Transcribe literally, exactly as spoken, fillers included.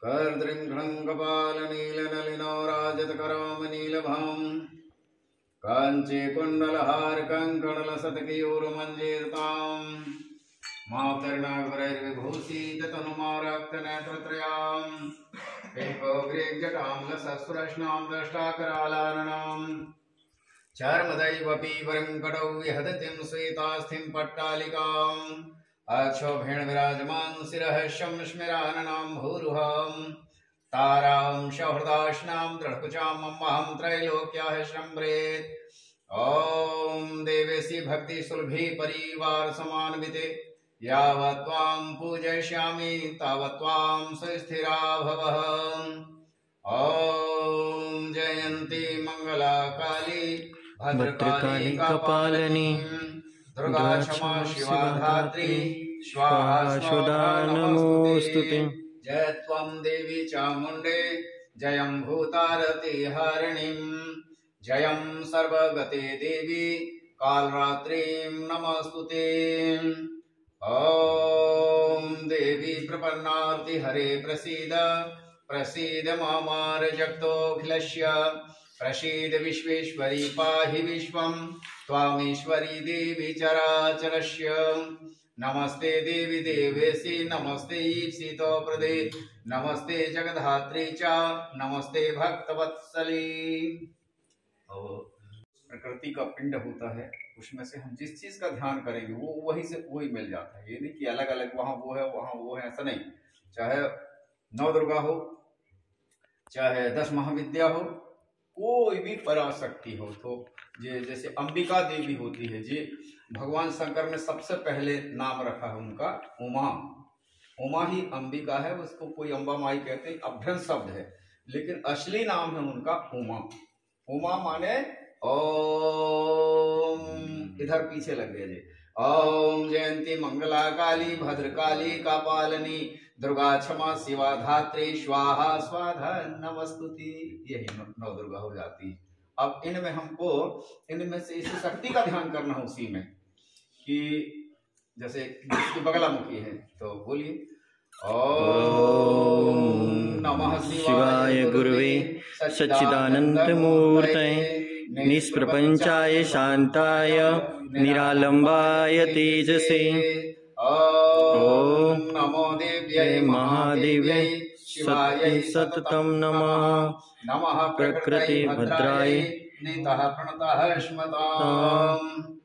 कर्द्रीं घ्रङ्गपालनीलनलिनोराजतकरामनीलभाम् काञ्ची कुण्डलहारकङ्कणलसत्कियूरुमञ्जीरताम् मातर्नागरैर्विभूषिततनुमारक्तनेत्रत्रयाम् पिङ्गोग्रीग्जटां लसस्पृश्नां दष्टाकरालाननाम् चर्मदैव पीवरङ्कटौ विहदतिं श्वेतास्थिं पट्टालिकाम् अक्षोभेण विराजमान शिरः शंस्मिराननां भूरुहम् तारां सौहृदाश्नां दृढकुचां अम्महं त्रैलोक्याः शम्भ्रेत् ॐ देवेशी भक्ति सुलभि परिवार समान्विते यावत् त्वां पूजयिष्यामि तावत् त्वां सुस्थिरा भवः। ॐ जयन्ती मंगला काली भद्रकाली कपालिनी दुर्गा क्षमा शिवा धात्री स्वाहा स्वधा नमोस्तुते। जय त्वं देवी चामुण्डे जयं भूतारति हरिणीं जयं सर्वगते देवी कालरात्रीं नमस्तुते। ॐ देवी प्रपन्नार्ति हरे प्रसीद प्रसीद मामार जगतोऽखिलस्य प्रसीद विश्वेश्वरी पाहि विश्वं त्वामीश्वरी देवी चराचरस्य। नमस्ते देवी देवेशी नमस्ते ईप्सितो प्रदे नमस्ते जगद्धात्री च नमस्ते भक्तवत्सली। प्रकृति का पिंड होता है, उसमें से हम जिस चीज का ध्यान करेंगे वो वही से वही मिल जाता है। ये नहीं कि अलग अलग वहां वो है वहां वो है, ऐसा नहीं। चाहे नौ दुर्गा हो चाहे दस महाविद्या हो, कोई भी पराशक्ति हो, तो ये जैसे अंबिका देवी होती है, जी भगवान शंकर ने सबसे पहले नाम रखा है उनका उमा। उमा ही अंबिका है, उसको कोई अंबा माई कहते हैं, अभ्यंश शब्द है, लेकिन असली नाम है उनका उमा। उमा माने ओम, इधर पीछे लग गया जी। ओम जयंती मंगला काली भद्रकाली कपालिनी दुर्गा क्षमा शिवा धात्री स्वाहा स्वाधा नमस्तुति। यही नौ दुर्गा हो जाती है। अब इनमें हमको इनमें से इस शक्ति का ध्यान करना है उसी में, कि जैसे जिसकी बगलामुखी है तो बोलिए ओम नमः शिवाय गुरुवे सच्चिदानंद मूर्तये निष्प्रपंचाय शांताय निरालंबाय तेजसे। ओम नमो देव्यै महादेव्यै शिवाय सततं नमः। नमः प्रकृति भद्राय नितः प्रणतः स्मताम्।